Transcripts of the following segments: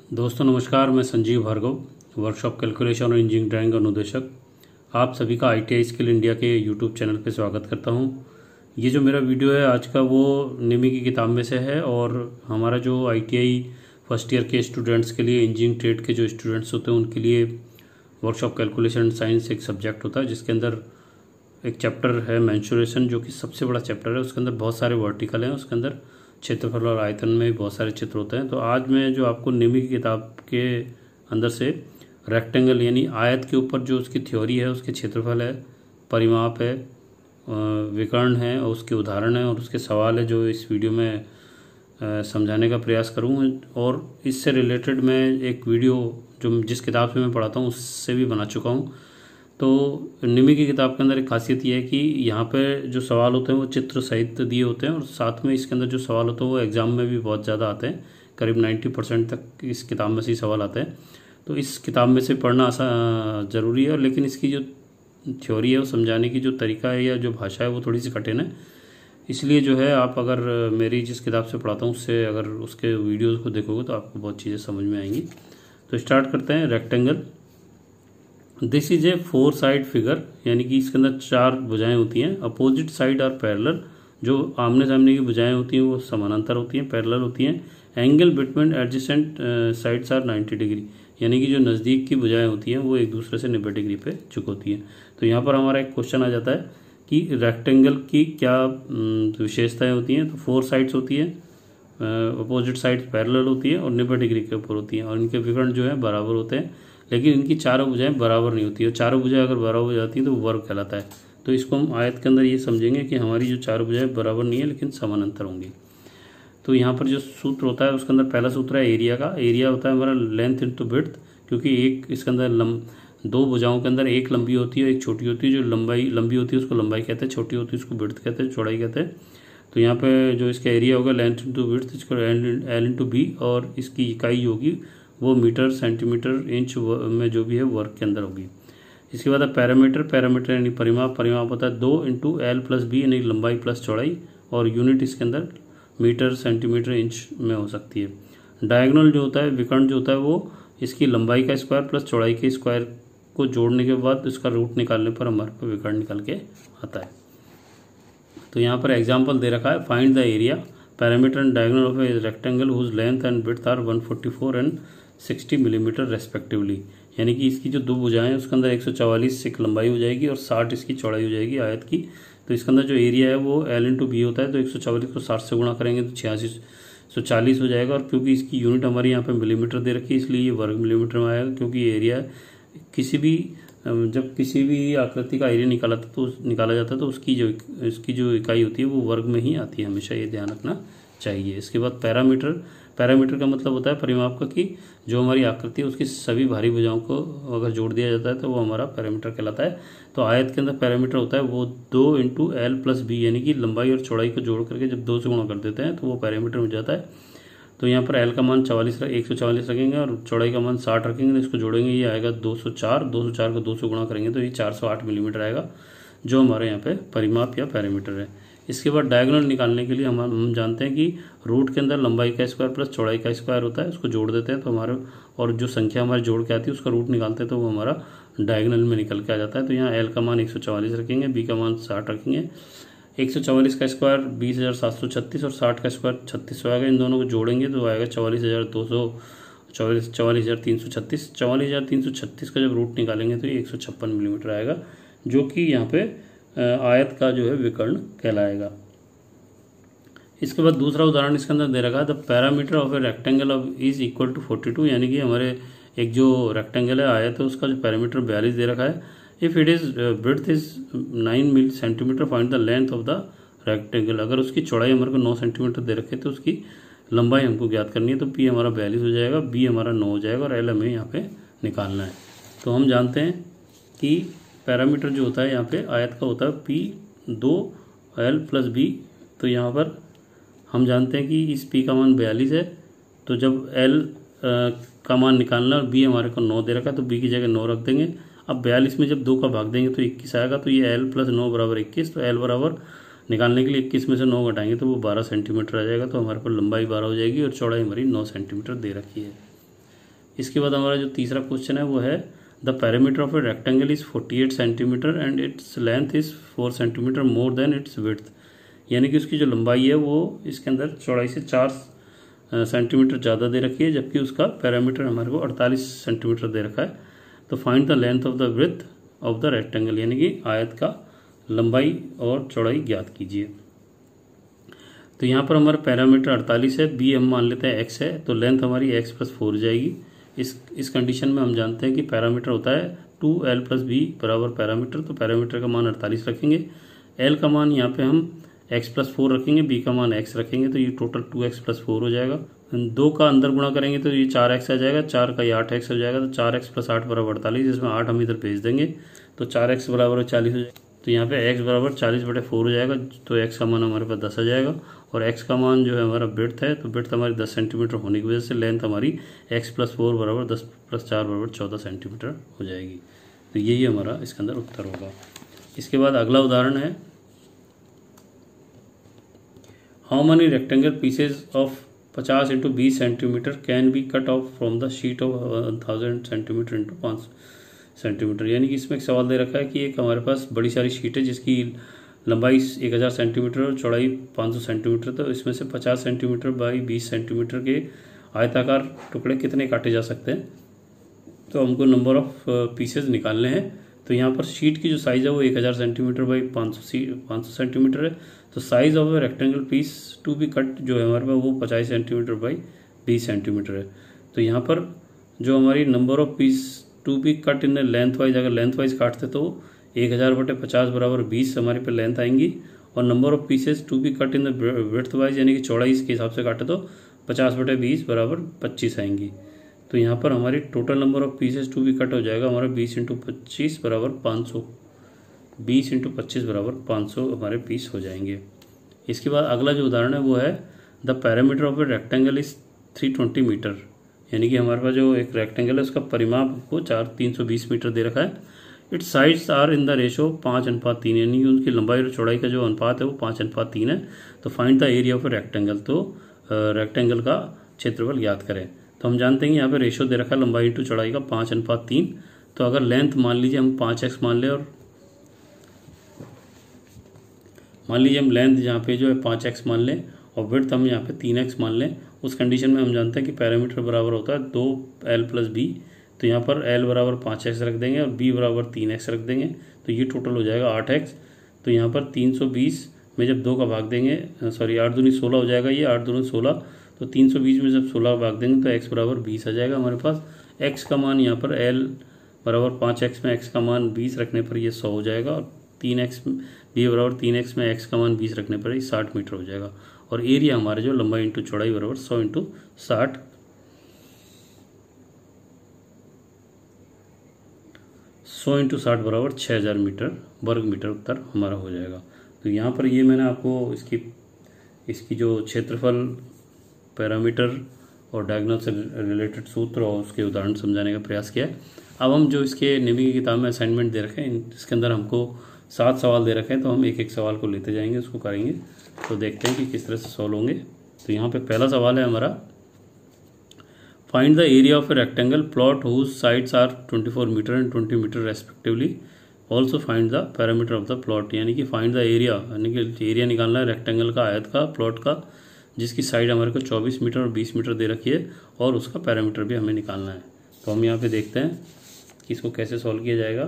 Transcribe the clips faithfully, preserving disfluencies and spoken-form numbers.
दोस्तों नमस्कार, मैं संजीव भार्गव, वर्कशॉप कैलकुलेशन और इंजीनियरिंग ड्राइंग अनुदेशक। आप सभी का I T I skill India के यूट्यूब चैनल पे स्वागत करता हूं। ये जो मेरा वीडियो है आज का वो निमी की किताब में से है और हमारा जो I T I first year के स्टूडेंट्स के लिए, इंजीनियरिंग ट्रेड के जो स्टूडेंट्स होते हैं उनके लिए वर्कशॉप कैलकुलेशन एंड साइंस एक सब्जेक्ट होता है, जिसके अंदर एक चैप्टर है मेंसुरेशन, जो कि सबसे बड़ा चैप्टर है। उसके अंदर बहुत सारे वर्टिकल हैं, उसके अंदर क्षेत्रफल और आयतन में भी बहुत सारे चित्र होते हैं। तो आज मैं जो आपको निमी की किताब के अंदर से रेक्टेंगल यानी आयत के ऊपर जो उसकी थ्योरी है, उसके क्षेत्रफल है, परिमाप है, विकर्ण है और उसके उदाहरण है और उसके सवाल है, जो इस वीडियो में समझाने का प्रयास करूँ। और इससे रिलेटेड मैं एक वीडियो जो जिस किताब से मैं पढ़ाता हूँ उससे भी बना चुका हूँ। तो निमी की किताब के अंदर एक खासियत यह है कि यहाँ पे जो सवाल होते हैं वो चित्र सहित दिए होते हैं और साथ में इसके अंदर जो सवाल होते हैं वो एग्ज़ाम में भी बहुत ज़्यादा आते हैं। करीब नब्बे परसेंट तक इस किताब में से ही सवाल आते हैं। तो इस किताब में से पढ़ना आसान ज़रूरी है, लेकिन इसकी जो थ्योरी है वो समझाने की जो तरीका है या जो भाषा है वो थोड़ी सी कठिन है। इसलिए जो है आप अगर मेरी जिस किताब से पढ़ाता हूँ उससे अगर उसके वीडियोज़ को देखोगे तो आपको बहुत चीज़ें समझ में आएंगी। तो स्टार्ट करते हैं। Rectangle, this is a four side figure, यानी कि इसके अंदर चार भुजाएं होती हैं। अपोजिट साइड आर पैरेलल, जो आमने सामने की भुजाएं होती हैं वो समानांतर होती हैं, पैरेलल होती हैं। Angle between adjacent sides are ninety degree, यानी कि जो नज़दीक की भुजाएं होती हैं वो एक दूसरे से नब्बे डिग्री पे झुक होती हैं। तो यहाँ पर हमारा एक क्वेश्चन आ जाता है कि रेक्टेंगल की क्या विशेषताएँ होती हैं। तो फोर साइड्स होती है, अपोजिट साइड्स पैरेलल होती है और नब्बे डिग्री के ऊपर होती हैं और इनके विकर्ण जो है बराबर होते हैं, लेकिन इनकी चारों भुजाएं बराबर नहीं होती है। चारों भुजाएं अगर बराबर हो जाती हैं तो वर्ग कहलाता है। तो इसको हम आयत के अंदर ये समझेंगे कि हमारी जो चारों भुजाएं बराबर नहीं है लेकिन समानांतर होंगी। तो यहाँ पर जो सूत्र होता है उसके अंदर पहला सूत्र है एरिया का। एरिया होता है हमारा लेंथ इंटू विड्थ, क्योंकि एक इसके अंदर लम दो भुजाओं के अंदर एक लंबी होती है एक छोटी होती है। जो लंबाई लंबी होती है उसको लंबाई कहते हैं, छोटी होती है उसको विड्थ कहते हैं, चौड़ाई कहते हैं। तो यहाँ पे जो इसका एरिया होगा लेंथ इंटू विड्थ, इसको एल इंटू बी, और इसकी इकाई होगी वो मीटर, सेंटीमीटर, इंच में जो भी है वर्ग के अंदर होगी। इसके बाद पैरामीटर, पैरामीटर यानी परिमाप, परिमाप होता है दो इंटू एल प्लस बी यानी लंबाई प्लस चौड़ाई, और यूनिट इसके अंदर मीटर, सेंटीमीटर, इंच में हो सकती है। डायगोनल जो होता है, विकर्ण जो होता है, वो इसकी लंबाई का स्क्वायर प्लस चौड़ाई के स्क्वायर को जोड़ने के बाद इसका रूट निकालने पर हमारे को विकर्ण निकल के आता है। तो यहाँ पर एग्जाम्पल दे रखा है, find the area, parameter and diagonal of a rectangle whose length and width are one forty four and sixty millimetre respectively, यानी कि इसकी जो दो भुजाएं हैं उसके अंदर एक सौ चवालीस एक लंबाई हो जाएगी और साठ इसकी चौड़ाई हो जाएगी आयत की। तो इसके अंदर जो एरिया है वो एल इंटू बी होता है। तो एक सौ चवालीस को साठ से गुणा करेंगे तो छियासी सौ चालीस हो जाएगा, और क्योंकि इसकी यूनिट हमारी यहाँ पे मिलीमीटर दे रखी है इसलिए ये वर्ग मिलीमीटर में आएगा, क्योंकि एरिया किसी भी जब किसी भी आकृति का एरिया निकाला था तो निकाला जाता है तो उसकी जो इसकी जो इकाई होती है वो वर्ग में ही आती है, हमेशा ये ध्यान रखना चाहिए। इसके बाद पैरामीटर, पैरामीटर का मतलब होता है परिमाप का, कि जो हमारी आकृति है उसकी सभी भारी भुजाओं को अगर जोड़ दिया जाता है तो वो हमारा पैरामीटर कहलाता है। तो आयत के अंदर पैरामीटर होता है वो दो इंटू एल प्लस बी, यानी कि लंबाई और चौड़ाई को जोड़ करके जब दो से गुणा कर देते हैं तो वो पैरामीटर हो जाता है। तो यहाँ पर एल का मान चवालीस एक सौ चवालीस रखेंगे और चौड़ाई का मान साठ रखेंगे, तो इसको जोड़ेंगे ये आएगा दो सौ चार, दो सौ चार को दो सौ गुणा करेंगे तो ये चार सौ आठ मिलीमीटर आएगा, जो हमारे यहाँ पे परिमाप या पैरामीटर है। इसके बाद डायगोनल निकालने के लिए हम हम जानते हैं कि रूट के अंदर लंबाई का स्क्वायर प्लस चौड़ाई का स्क्वायर होता है, उसको जोड़ देते हैं तो हमारे, और जो संख्या हमारी जोड़ के आती है उसका रूट निकालते हैं तो वो हमारा डायगोनल में निकल के आ जाता है। तो यहाँ एल का मान एक सौ चवालीस रखेंगे, बी का मान साठ रखेंगे। एक सौ चवालीस का स्क्वायर बीस हज़ार सात सौ छत्तीस और साठ का स्क्वायर छत्तीस सौ आएगा, इन दोनों को जोड़ेंगे तो आएगा चवालीस हज़ार दो सौ चौवालीस चवालीस हज़ार तीन सौ छत्तीस। चवालीस हज़ार तीन सौ छत्तीस का जब रूट निकालेंगे तो ये एक सौ छप्पन मिलीमीटर आएगा, जो कि यहाँ पे आयत का जो है विकर्ण कहलाएगा। इसके बाद दूसरा उदाहरण इसके अंदर दे रखा है, the parameter of a rectangle of is equal to forty two, यानी कि हमारे एक जो रेक्टेंगल है आयत है उसका जो पैरामीटर बयालीस दे रखा है। If it is breadth is nine milli centimetre, find the length of the rectangle, अगर उसकी चौड़ाई हमारे को नौ सेंटीमीटर दे रखे तो उसकी लंबाई हमको ज्ञात करनी है। तो पी हमारा बयालीस हो जाएगा, बी हमारा नौ हो जाएगा और एल हमें यहाँ पे निकालना है। तो हम जानते हैं कि पैरामीटर जो होता है यहाँ पे आयत का होता है पी दो एल प्लस बी। तो यहाँ पर हम जानते हैं कि इस पी का मान बयालीस है, तो जब एल का मान निकालना और बी हमारे को नौ दे रखा है तो बी की जगह नौ रख देंगे। अब बयालीस में जब दो का भाग देंगे तो इक्कीस आएगा, तो ये एल प्लस नौ बराबर इक्कीस। तो एल बराबर निकालने के लिए इक्कीस में से नौ घटाएंगे तो वो बारह सेंटीमीटर आ जाएगा। तो हमारे पास लंबाई बारह हो जाएगी और चौड़ाई हमारी नौ सेंटीमीटर दे रखी है। इसके बाद हमारा जो तीसरा क्वेश्चन है वो है the parameter of a rectangle is forty eight centimetre and its length is four centimetre more than its width, यानी कि उसकी जो लंबाई है वो इसके अंदर चौड़ाई से चार सेंटीमीटर ज़्यादा दे रखी है, जबकि उसका पैरामीटर हमारे को अड़तालीस सेंटीमीटर दे रखा है। तो find the length of the width of the rectangle, यानी कि आयत का लंबाई और चौड़ाई ज्ञात कीजिए। तो यहाँ पर हमारा पैरामीटर अड़तालीस है, बी हम मान लेते हैं एक्स है, तो लेंथ हमारी एक्स प्लस फोर हो जाएगी। इस इस कंडीशन में हम जानते हैं कि पैरामीटर होता है टू एल प्लस बी बराबर पैरामीटर, तो पैरामीटर का मान अड़तालीस रखेंगे। एल का मान यहाँ पे हम एक्स प्लस फोर रखेंगे, बी का मान एक्स रखेंगे, तो ये total two X plus four हो जाएगा। दो का अंदर गुणा करेंगे तो ये चार एक्स आ जाएगा, चार का ये आठ एक्स हो जाएगा, तो चार एक्स प्लस आठ बराबर अड़तालीस, इसमें आठ हम इधर भेज देंगे तो चार एक्स बराबर चालीस हो जाएगा। तो यहाँ पे एक्स बराबर चालीस बटे फोर हो जाएगा, तो एक्स का मान हमारे पास दस आ जाएगा। और एक्स का मान जो है हमारा विड्थ है, तो विड्थ हमारी दस सेंटीमीटर होने की वजह से लेंथ हमारी एक्स प्लस फोर बराबर दस प्लस चार बराबर चौदह सेंटीमीटर हो जाएगी। तो यही हमारा इसके अंदर उत्तर होगा। इसके बाद अगला उदाहरण है how many rectangle pieces of पचास इंटू बीस centimetre can be cut off from the sheet of thousand centimetre into पाँच सेंटीमीटर, यानी कि इसमें एक सवाल दे रखा है कि एक हमारे पास बड़ी सारी शीट है जिसकी लंबाई एक हज़ार सेंटीमीटर और चौड़ाई पाँच सौ सेंटीमीटर, तो इसमें से पचास सेंटीमीटर बाई बीस सेंटीमीटर के आयताकार टुकड़े कितने काटे जा सकते हैं। तो हमको नंबर ऑफ पीसेज निकालने हैं। तो यहाँ पर शीट की जो साइज़ है वो एक हज़ार सेंटीमीटर बाई पाँच सौ सी पाँच सौ सेंटीमीटर है। तो size of a rectangle piece to be cut जो है हमारे पास वो पचास सेंटीमीटर बाई बीस सेंटीमीटर है। तो यहाँ पर जो हमारी number of piece to be cut in length wise, अगर लेंथ वाइज काटते तो एक हज़ार बटे पचास बराबर बीस हमारे पे लेंथ आएंगी, और number of pieces to be cut in the width wise यानी कि चौड़ाई के हिसाब से काटे तो पचास बटे बीस बराबर पच्चीस आएंगी। तो यहाँ पर हमारी total number of pieces to be cut हो जाएगा हमारा बीस इंटू पच्चीस बराबर पाँच सौ, बीस इंटू पच्चीस बराबर पाँच सौ हमारे पीस हो जाएंगे। इसके बाद अगला जो उदाहरण है वो है the parameter of a rectangle is three twenty metre, यानी कि हमारे पास जो एक रेक्टेंगल है उसका परिमाप को चार तीन सौ बीस मीटर दे रखा है। Its sides are in the ratio पाँच अनुपात तीन, यानी कि उनकी लंबाई और चौड़ाई का जो अनुपात है वो पाँच अनुपात तीन है। तो find the area of a rectangle, तो रेक्टेंगल का क्षेत्रफल ज्ञात करें। तो हम जानते हैं कि यहाँ पे रेशो दे रखा है लंबाई इंटू चौड़ाई का पाँच अनुपात तीन। तो अगर लेंथ मान लीजिए हम पाँच एक्स मान लें, और मान लीजिए हम लेंथ यहाँ पे जो है पाँच एक्स मान लें और विड्थ हम यहाँ पे तीन एक्स मान लें, उस कंडीशन में हम जानते हैं कि पैरामीटर बराबर होता है दो एल प्लस बी। तो यहाँ पर एल बराबर पाँच एक्स रख देंगे और बी बराबर तीन एक्स रख देंगे, तो ये टोटल हो जाएगा आठ एक्स। तो यहाँ पर तीन सौ बीस में जब दो का भाग देंगे, सॉरी आठ दूनी सोलह हो जाएगा, ये आठ दूनी सोलह, तो तीन सौ बीस में जब सोलह भाग देंगे तो एक्स बराबर बीस आ जाएगा हमारे पास। एक्स का मान यहाँ पर एल बराबर पाँच एक्स में एक्स का मान बीस रखने पर ये सौ हो जाएगा, और तीन एक्स बी बराबर तीन एक्स में एक्स का मान बीस रखने पर ये साठ मीटर हो जाएगा। और एरिया हमारे जो लंबाई इंटू चौड़ाई बराबर सौ इंटू साठ, सौ इंटू साठ बराबर छः हज़ार मीटर वर्ग मीटर उत्तर हमारा हो जाएगा। तो यहाँ पर ये मैंने आपको इसकी इसकी जो क्षेत्रफल, पैरामीटर और डायगोनल से रिलेटेड सूत्र और उसके उदाहरण समझाने का प्रयास किया है। अब हम जो इसके नेमी की किताब में असाइनमेंट दे रखे हैं, इसके अंदर हमको सात सवाल दे रखे हैं, तो हम एक एक सवाल को लेते जाएंगे, उसको करेंगे, तो देखते हैं कि किस तरह से सॉल्व होंगे। तो यहाँ पे पहला सवाल है हमारा, find the area of a rectangle plot whose sides are twenty four metre and twenty metre respectively, also find the parameter of the plot, यानी कि फाइंड द एरिया, यानी कि एरिया निकालना है रेक्टेंगल का, आयत का, प्लॉट का, जिसकी साइड हमारे को चौबीस मीटर और बीस मीटर दे रखी है, और उसका पैरामीटर भी हमें निकालना है। तो हम यहाँ पे देखते हैं कि इसको कैसे सॉल्व किया जाएगा।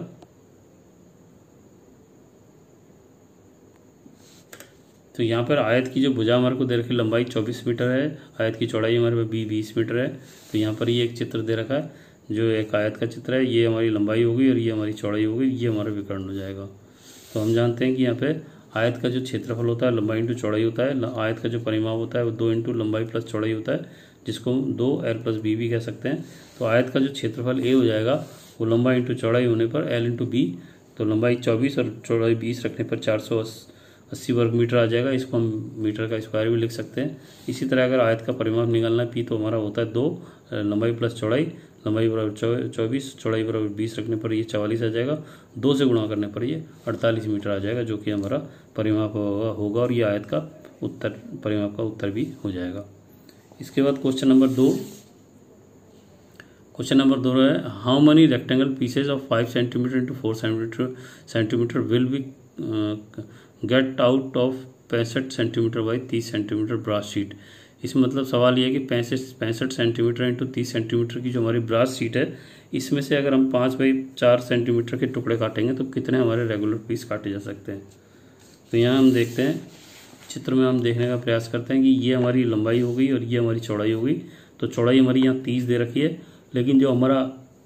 तो यहाँ पर आयत की जो भुजा हमारे को दे रखी लंबाई चौबीस मीटर है, आयत की चौड़ाई हमारे पास बी बीस मीटर है। तो यहाँ पर ये एक चित्र दे रखा है, जो एक आयत का चित्र है, ये हमारी लंबाई होगी और ये हमारी चौड़ाई होगी, ये हमारा विकर्ण हो जाएगा। तो हम जानते हैं कि यहाँ पे आयत का जो क्षेत्रफल होता है लंबाई इंटू चौड़ाई होता है, आयत का जो परिमाप होता है वो दो इंटू लंबाई प्लस चौड़ाई होता है, जिसको हम दो एल प्लस बी भी कह सकते हैं। तो आयत का जो क्षेत्रफल ए हो जाएगा वो लंबाई इंटू चौड़ाई होने पर एल इंटू बी, तो लंबाई चौबीस और चौड़ाई बीस रखने पर चार सौ अस्सी वर्ग मीटर आ जाएगा। इसको हम मीटर का स्क्वायर भी लिख सकते हैं। इसी तरह अगर आयत का परिमाप निकालना है पी, तो हमारा होता है दो लंबाई प्लस चौड़ाई, लंबाई बराबर चौबीस, चौड़ाई बराबर बीस रखने पर ये चवालीस आ जाएगा, दो से गुणा करने पर ये अड़तालीस मीटर आ जाएगा, जो कि हमारा परिमाप होगा, और ये आयत का उत्तर, परिमाप का उत्तर भी हो जाएगा। इसके बाद क्वेश्चन नंबर दो, क्वेश्चन नंबर दो है, how many rectangle pieces of five centimetre into four centimetre centimetre will be get out of पैंसठ सेंटीमीटर बाई तीस सेंटीमीटर ब्रास शीट। इसमें मतलब सवाल ये है कि पैंसठ पैंसठ सेंटीमीटर इंटू तीस सेंटीमीटर की जो हमारी ब्रास शीट है, इसमें से अगर हम पाँच बाई चार सेंटीमीटर के टुकड़े काटेंगे तो कितने हमारे रेगुलर पीस काटे जा सकते हैं। तो यहाँ हम देखते हैं, चित्र में हम देखने का प्रयास करते हैं कि ये हमारी लंबाई हो गई और ये हमारी चौड़ाई हो गई। तो चौड़ाई हमारी यहाँ तीस दे रखी है, लेकिन जो हमारा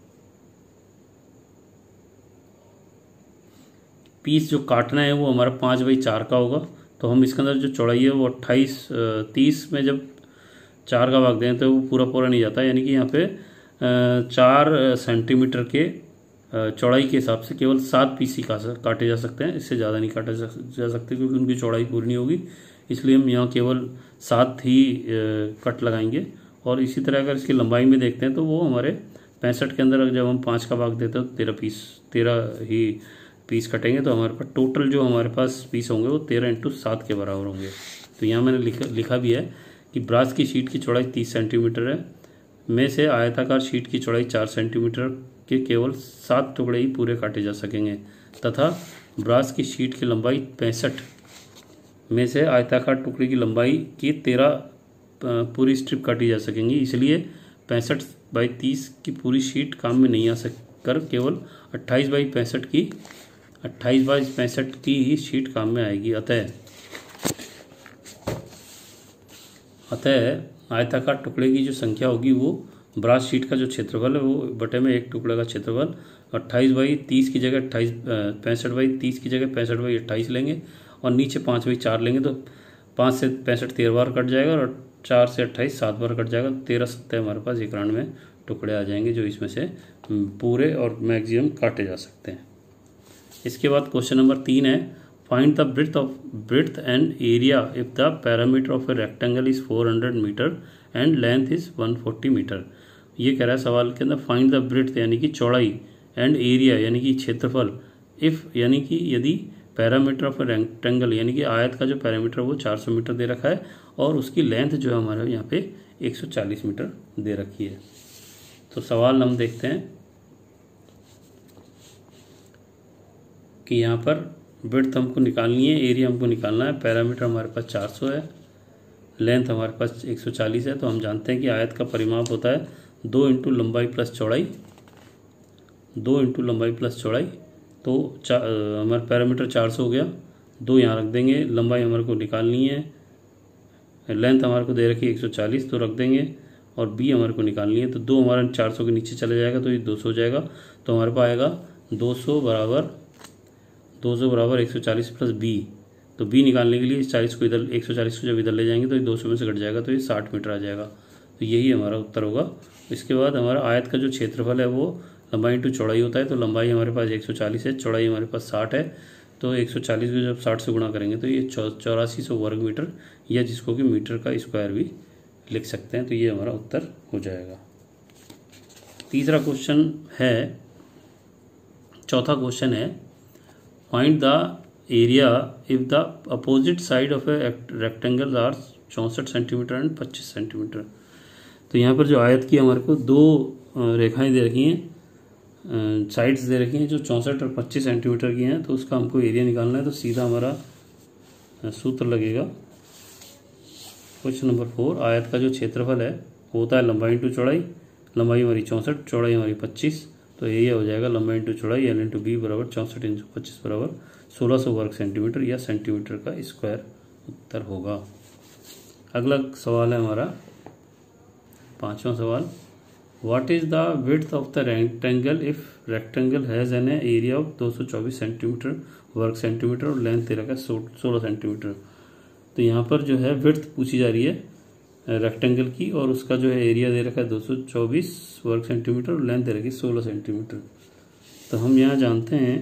पीस जो काटना है वो हमारा पाँच बाई चार का होगा। तो हम इसके अंदर जो चौड़ाई है वो अट्ठाईस तीस में जब चार का भाग दें तो वो पूरा पूरा नहीं जाता, यानी कि यहाँ पे चार सेंटीमीटर के चौड़ाई के हिसाब से केवल सात पीस ही काटे जा सकते हैं, इससे ज़्यादा नहीं काटे जा सकते क्योंकि उनकी चौड़ाई पूरी नहीं होगी। इसलिए हम यहाँ केवल सात ही कट लगाएंगे। और इसी तरह अगर इसकी लंबाई में देखते हैं तो वो हमारे पैंसठ के अंदर जब हम पाँच का भाग देते हैं तो तेरह पीस तेरह ही पीस कटेंगे। तो हमारे पास टोटल जो हमारे पास पीस होंगे वो तेरह इंटू सात के बराबर होंगे। तो यहाँ मैंने लिखा लिखा भी है कि ब्रास की शीट की चौड़ाई तीस सेंटीमीटर है, में से आयताकार शीट की चौड़ाई चार सेंटीमीटर के केवल सात टुकड़े ही पूरे काटे जा सकेंगे, तथा ब्रास की शीट की लंबाई पैंसठ में से आयताकार टुकड़े की लंबाई की तेरह पूरी स्ट्रिप काटी जा सकेंगी। इसलिए पैंसठ बाई तीस की पूरी शीट काम में नहीं आ सककर केवल अट्ठाईस बाई पैंसठ की अट्ठाईस बाई पैंसठ की ही शीट काम में आएगी। अतः अतः आयताकार टुकड़े की जो संख्या होगी वो ब्रास शीट का जो क्षेत्रफल है वो बटे में एक टुकड़े का क्षेत्रफल अट्ठाईस बाई तीस की जगह अट्ठाईस पैंसठ बाई तीस की जगह पैंसठ बाई अट्ठाईस लेंगे और नीचे पाँच बाई चार लेंगे। तो पाँच से पैंसठ तेरह बार कट जाएगा और चार से अट्ठाईस सात बार कट जाएगा। तेरह सत्तर हमारे पास इक्यानवे टुकड़े आ जाएंगे जो इसमें से पूरे और मैक्सिमम काटे जा सकते हैं। इसके बाद क्वेश्चन नंबर तीन है, find the breadth of breadth and area if the parameter of a rectangle is four hundred metre and length is one forty metre. ये कह रहा है सवाल के अंदर, फाइंड द ब्रेड्थ यानी कि चौड़ाई एंड एरिया यानी कि क्षेत्रफल, इफ यानी कि यदि पैरामीटर ऑफ ए रेक्टेंगल यानी कि आयत का जो पैरामीटर वो चार सौ मीटर दे रखा है और उसकी लेंथ जो है हमारे यहाँ पे एक सौ चालीस मीटर दे रखी है। तो सवाल हम देखते हैं कि यहाँ पर ब्रेड्थ हमको निकालनी है, एरिया हमको निकालना है, पैरामीटर हमारे पास चार सौ है, लेंथ हमारे पास एक सौ चालीस है। तो हम जानते हैं कि आयत का परिमाप होता है दो इंटू लंबाई प्लस चौड़ाई, दो इंटू लंबाई प्लस चौड़ाई। तो हमारा पैरामीटर चार सौ हो गया, दो यहाँ रख देंगे, लंबाई हमारे को निकालनी है, लेंथ हमारे को दे रखी है एक सौ चालीस तो रख देंगे, और बी हमारे को निकालनी है। तो दो हमारा चार सौ के नीचे चले जाएगा तो ये दो सौ हो जाएगा। तो हमारे पास आएगा दो सौ बराबर दो सौ बराबर एक सौ चालीस प्लस बी। तो बी निकालने के लिए इस चालीस को इधर एक सौ चालीस को जब इधर ले जाएंगे तो ये दो सौ में से घट जाएगा तो ये साठ मीटर आ जाएगा। तो यही हमारा उत्तर होगा। इसके बाद हमारा आयत का जो क्षेत्रफल है वो लंबाई इंटू चौड़ाई होता है। तो लंबाई हमारे पास एक सौ चालीस है, चौड़ाई हमारे पास साठ है। तो एक सौ चालीस को जब साठ से गुणा करेंगे तो ये चौरासी सौ वर्ग मीटर, या जिसको कि मीटर का स्क्वायर भी लिख सकते हैं। तो ये हमारा उत्तर हो जाएगा। तीसरा क्वेश्चन है, चौथा क्वेश्चन है, find the area if the opposite side of a rectangle are चौंसठ सेंटीमीटर एंड पच्चीस सेंटीमीटर। तो यहाँ पर जो आयत की हमारे को दो रेखाएं दे रखी हैं, साइड्स दे रखी हैं जो चौंसठ और पच्चीस सेंटीमीटर की हैं। तो उसका हमको एरिया निकालना है। तो सीधा हमारा सूत्र लगेगा क्वेश्चन नंबर फोर, आयत का जो क्षेत्रफल है वो होता है लंबाई इंटू चौड़ाई, लंबाई हमारी चौंसठ, चौड़ाई हमारी पच्चीस। तो यही हो जाएगा लंबाई इंटू चौड़ाई एल इंटू बी बराबर चौंसठ इंटू पच्चीस बराबर सोलह सौ वर्ग सेंटीमीटर या सेंटीमीटर का स्क्वायर उत्तर होगा। अगला सवाल है हमारा पांचवा सवाल, what is the width of the rectangle if rectangle has an area of दो सौ चौबीस सेंटीमीटर वर्ग सेंटीमीटर और लेंथ दे रखा है सोलह सेंटीमीटर। तो यहाँ पर जो है विड्थ पूछी जा रही है रेक्टेंगल की और उसका जो है एरिया दे रखा है दो सौ चौबीस वर्ग सेंटीमीटर और लेंथ दे रखी है सोलह सेंटीमीटर। तो हम यहाँ जानते हैं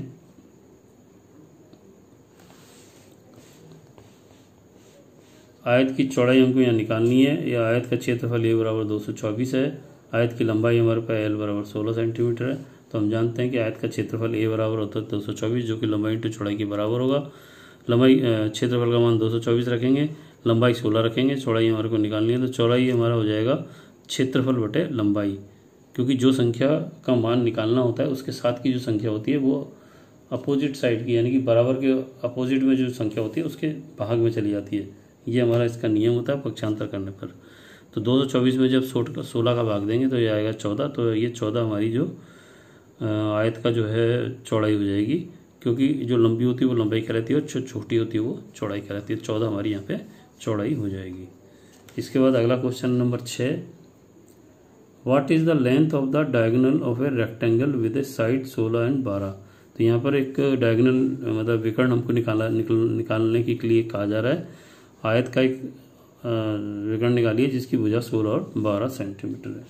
आयत की चौड़ाई हमको यहाँ निकालनी है। या आयत का क्षेत्रफल ए बराबर दो सौ चौबीस है, आयत की लंबाई हमारे पास एल बराबर सोलह सेंटीमीटर है। तो हम जानते हैं कि आयत का क्षेत्रफल ए बराबर होता है दो सौ चौबीस जो कि लंबाई इंटू चौड़ाई के बराबर होगा। लंबाई क्षेत्रफल का मान दो सौ चौबीस रखेंगे, लंबाई सोलह रखेंगे, चौड़ाई हमारे को निकालनी है। तो चौड़ाई हमारा हो जाएगा क्षेत्रफल बटे लंबाई। क्योंकि जो संख्या का मान निकालना होता है उसके साथ की जो संख्या होती है वो अपोजिट साइड की, यानी कि बराबर के अपोजिट में जो संख्या होती है उसके भाग में चली जाती है। ये हमारा इसका नियम होता है पक्षांतर करने पर। तो दो सौ चौबीस में जब सोलह सोलह का भाग देंगे तो ये आएगा चौदह। तो ये चौदह हमारी जो आयत का जो है चौड़ाई हो जाएगी, क्योंकि जो लंबी होती है वो लंबाई कहलाती है और जो छोटी होती है वो चौड़ाई कहलाती है। चौदह हमारी यहाँ पे चौड़ाई हो जाएगी। इसके बाद अगला क्वेश्चन नंबर छः, what is the length of the diagonal of a rectangle with a side सोलह एंड बारह। तो यहाँ पर एक डायगोनल मतलब विकर्ण हमको निकाला निकल निकालने के लिए कहा जा रहा है। आयत का एक विकर्ण निकालिए जिसकी भुजा सोलह और बारह सेंटीमीटर है।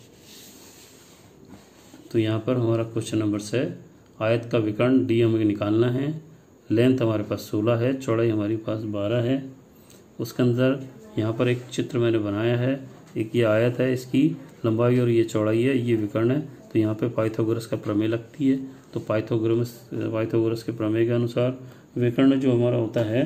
तो यहाँ पर हमारा क्वेश्चन नंबर छः, आयत का विकर्ण डी हमें निकालना है। लेंथ हमारे पास सोलह है, चौड़ाई हमारे पास बारह है। उसके अंदर यहाँ पर एक चित्र मैंने बनाया है। एक ये आयत है, इसकी लंबाई और ये चौड़ाई है, ये विकर्ण है। तो यहाँ पे पाइथागोरस का प्रमेय लगती है। तो पाइथागोरस पाइथागोरस के प्रमेय के अनुसार विकर्ण जो हमारा होता है,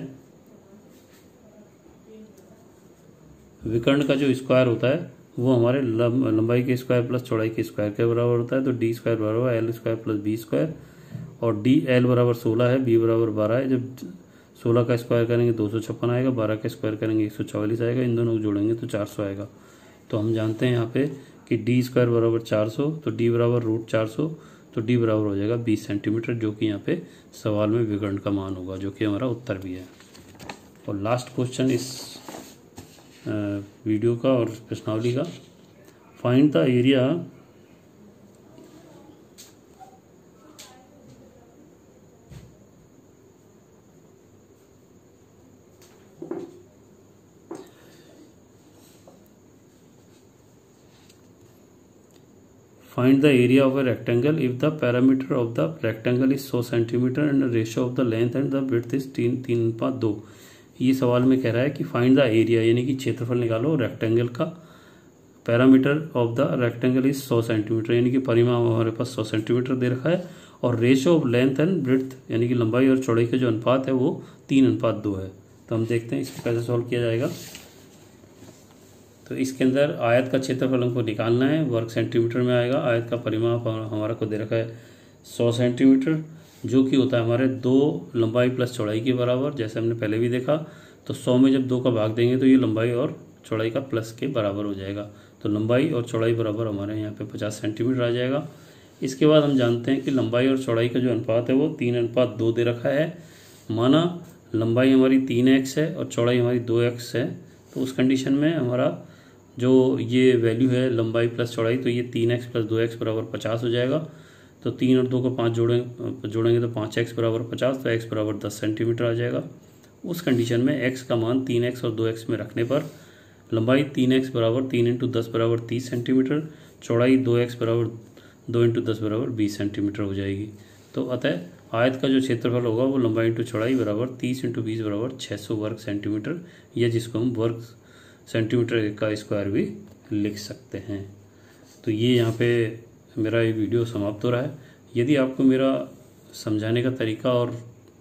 विकर्ण का जो स्क्वायर होता है वो हमारे लंबाई के स्क्वायर प्लस चौड़ाई के स्क्वायर के बराबर होता है। तो डी स्क्वायर बराबर L square plus B square, और डी एल बराबर सोलह है, बी बराबर बारह है। जब सोलह का स्क्वायर करेंगे दो सौ छप्पन आएगा, बारह का स्क्वायर करेंगे एक सौ चौवालीस आएगा, इन दोनों को जोड़ेंगे तो चार सौ आएगा। तो हम जानते हैं यहाँ पे कि डी स्क्वायर बराबर चार सौ, तो डी बराबर रूट चार सौ, तो डी बराबर हो जाएगा बीस सेंटीमीटर, जो कि यहाँ पे सवाल में विकर्ण का मान होगा, जो कि हमारा उत्तर भी है। और लास्ट क्वेश्चन इस वीडियो का और प्रश्नावली का, find the area Find the area of a rectangle if the parameter of the rectangle is so centimeter and the ratio of the length and the width is तीन तीन अनुपात दो। ये सवाल में कह रहा है कि फाइंड द एरिया यानी कि क्षेत्रफल निकालो रेक्टेंगल का। Parameter of the rectangle is सौ सेंटीमीटर, यानी कि परिमाप हमारे पास सौ सेंटीमीटर दे रखा है। और ratio of length and breadth यानी कि लंबाई और चौड़ाई का जो अनुपात है वो तीन अनुपात दो है। तो हम देखते हैं इसको कैसे सॉल्व किया जाएगा। तो इसके अंदर आयत का क्षेत्रफल हमको निकालना है, वर्ग सेंटीमीटर में आएगा। आयत का परिमाप हमारा को दे रखा है सौ सेंटीमीटर, जो कि होता है हमारे दो लंबाई प्लस चौड़ाई के बराबर। जैसे हमने पहले भी देखा, तो सौ में जब दो का भाग देंगे तो ये लंबाई और चौड़ाई का प्लस के बराबर हो जाएगा। तो लंबाई और चौड़ाई बराबर हमारे यहाँ पे पचास सेंटीमीटर आ जाएगा। इसके बाद हम जानते हैं कि लंबाई और चौड़ाई का जो अनुपात है वो तीन अनुपात दो दे रखा है। माना लंबाई हमारी तीन एक्स है और चौड़ाई हमारी दो एक्स है, तो उस कंडीशन में हमारा जो ये वैल्यू है लंबाई प्लस चौड़ाई, तो ये तीन एक्स प्लस दो एक्स बराबर पचास हो जाएगा। तो तीन और दो को पाँच जोड़ेंगे जोड़ेंगे तो पाँच एक्स बराबर पचास, तो एक्स बराबर दस सेंटीमीटर आ जाएगा। उस कंडीशन में एक्स का मान तीन एक्स और दो एक्स में रखने पर लंबाई तीन एक्स बराबर तीन इंटू दस बराबर तीस सेंटीमीटर, चौड़ाई दो एक्स बराबर दो इंटू दस बराबर बीस सेंटीमीटर हो जाएगी। तो अतः आयत का जो क्षेत्रफल होगा वो लंबाई इंटू चौड़ाई बराबर तीस इंटू बीस बराबर छः सौ वर्ग सेंटीमीटर, या जिसको हम वर्ग सेंटीमीटर का स्क्वायर भी लिख सकते हैं। तो ये यहाँ पे मेरा ये वीडियो समाप्त हो रहा है। यदि आपको मेरा समझाने का तरीका और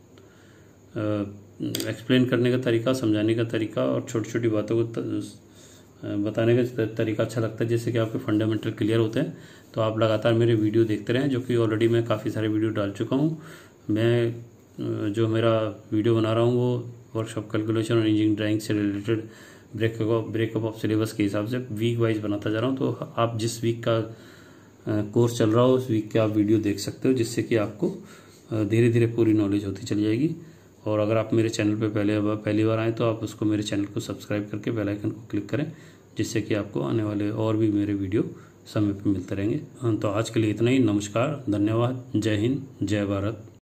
एक्सप्लेन करने का तरीका, समझाने का तरीका और छोटी छोटी बातों को बताने का तरीका अच्छा लगता है, जैसे कि आपके फंडामेंटल क्लियर होते हैं, तो आप लगातार मेरे वीडियो देखते रहें, जो कि ऑलरेडी मैं काफ़ी सारे वीडियो डाल चुका हूँ। मैं जो मेरा वीडियो बना रहा हूँ वो वर्कशॉप कैलकुलेशन और इंजीनियरिंग ड्राइंग से related breakup breakup of syllabus के हिसाब से वीक वाइज बनाता जा रहा हूँ। तो आप जिस वीक का कोर्स चल रहा हो उस वीक के आप वीडियो देख सकते हो, जिससे कि आपको धीरे धीरे पूरी नॉलेज होती चली जाएगी। और अगर आप मेरे चैनल पे पहले पहली बार आएँ तो आप उसको मेरे चैनल को सब्सक्राइब करके बेल आइकन को क्लिक करें, जिससे कि आपको आने वाले और भी मेरे वीडियो समय पे मिलते रहेंगे। तो आज के लिए इतना ही। नमस्कार, धन्यवाद, जय हिंद, जय भारत।